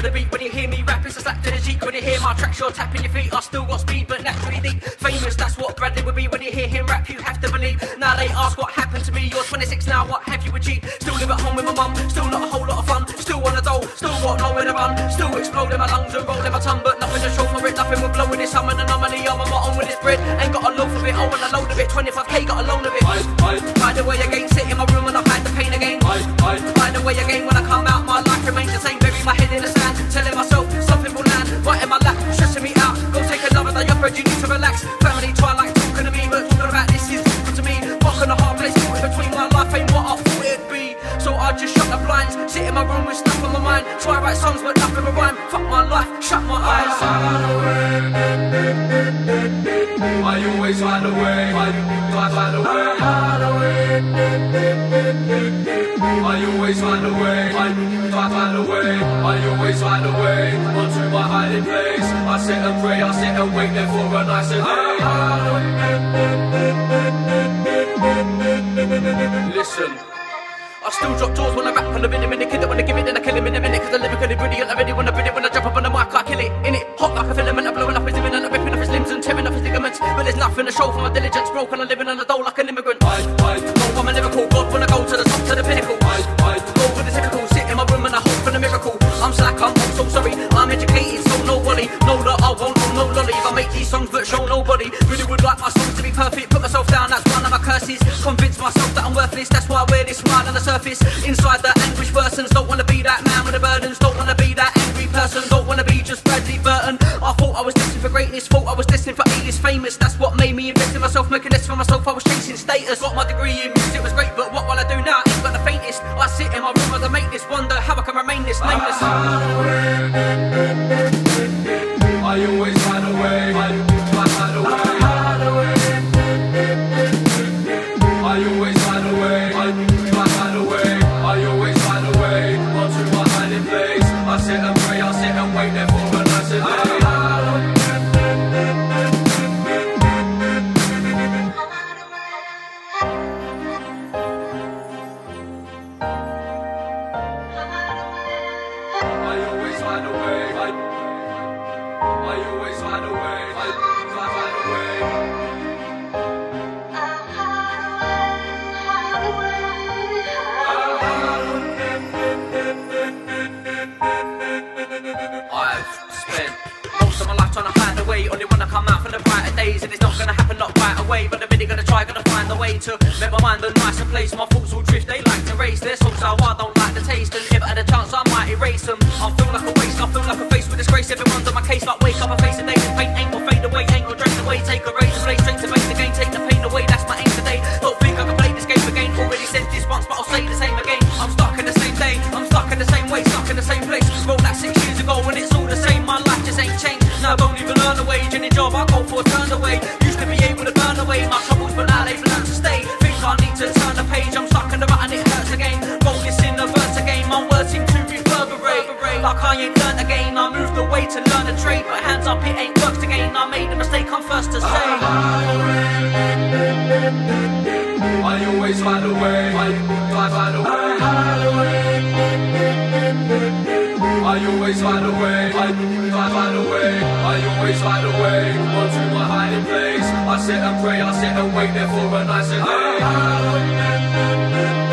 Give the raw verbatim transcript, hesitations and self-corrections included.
to the beat. When you hear me rap, it's a slap to the cheek. When you hear my tracks, you're tapping your feet. I still got speed, but naturally deep. Famous, that's what Bradley would be. When you hear him rap, you have to believe. Now they ask what happened to me. You're twenty-six now, what have you achieved? Still live at home with my mum, still not a whole lot of fun. Still on the dole, still got nowhere to run. Still exploding my lungs and rolling my tongue, but nothing to show for it. Nothing will blow with this. I'm an anomaly, I'm on my own with this bread. Ain't got a loaf of it, I want a load of it. twenty-five K, got a loan of it. I, I, By the way again, sit in my room and I've had the pain again. I, I, By the way again, when I come out, my life remains the same. Bury my head in the sand, telling myself something will land. Right in my lap, stressing me out. Go take another day off, you need to relax. Family try like talking to me, but talking about this is talking to me. Walking a hard place, caught in between my life ain't what I thought it'd be. So I just shut the blinds, sit in my room with stuff on my mind. Try write songs, but nothing will rhyme. Fuck my life, shut my eyes. I always find a way, I find a way. I always find a way, I find a way. I always find a way onto my hiding place. I sit and pray, I sit and wait there for a nicer day. Listen, I still drop jaws when I rap on the minute, minute kid that wanna give it, then I kill him in a minute. Cause I lyrically brilliant, I really wanna bring it. When I jump up on the mic, I kill it, in it. Hot like a filament, I'm blowing up his imminent, I'm ripping off his limbs and tearing off his ligaments. But there's nothing to show for my diligence, broken, I'm living on the dole like an immigrant. I, I, go I'm a lyrical god when I go to the top, to the pinnacle. I, I, go for the typical, sit in my room and I hope for the miracle. I'm slack, I'm so sorry, I'm educated, so nobody know that I won't do no lolly. If I make these songs but show nobody, really would like my songs to be perfect. Put myself down, that's one of my curses. Convince myself that I'm worthless, that's why I wear this smile on the surface. Inside the anguish persons, don't wanna be that man with the burdens. Don't wanna be that angry person, don't wanna be just Bradley Burton. I thought I was destined for greatness, thought I was destined for A-list famous. That's what made me invest in myself, making less for myself. I was chasing status, got my degree in music, was great, but what will I do now? Ain't got the faintest. I sit in my room as I make this, wonder how I can remain this nameless. I always find a way, I find a way. I always find a way, I find a way. I always find a way onto my hiding place. I sit and pray, I sit and wait there for a nicer day. I always find a way, I, I always find a way, I, I find a way. I've spent most of my life trying to find a way, only wanna come out for the brighter days. And it's not gonna happen not right away, but I'm really gonna try, gonna find a way to make my mind a nicer place. My thoughts will drift, they like to race. There's songs how I don't like the taste, and if I had a chance I might erase them. I feel like a waste, I feel like a face with disgrace. Everyone's on my case, like wake up, I face a day. The pain ain't gonna fade away, ain't gonna drain away. Take a razor blade straight to make the game, take the pain away, that's my aim today. Don't think I can play this game again, already said this once, but I'll say the same again. I'm stuck in the same day, I'm stuck in the same way, stuck in the same place. Wrote that six years ago and it's all the same, my life just ain't changed. Now I don't even earn a wage, any job I go for turn away. Used to be able to burn away my troubles, but now they've learned to stay. Think I need to turn the page, I'm stuck in the rut and it hurts again. Wrote this in the verse again, my words seem to reverberate. Like I ain't learned again, I moved away to learn a trade. But hands up, it ain't worked again, I made a mistake, I'm first to say. I always find a way, I, I find a way. I always find a way, I, I find a way. I always find a way onto my hiding place. I sit and pray, I sit and wait there for a nicer day.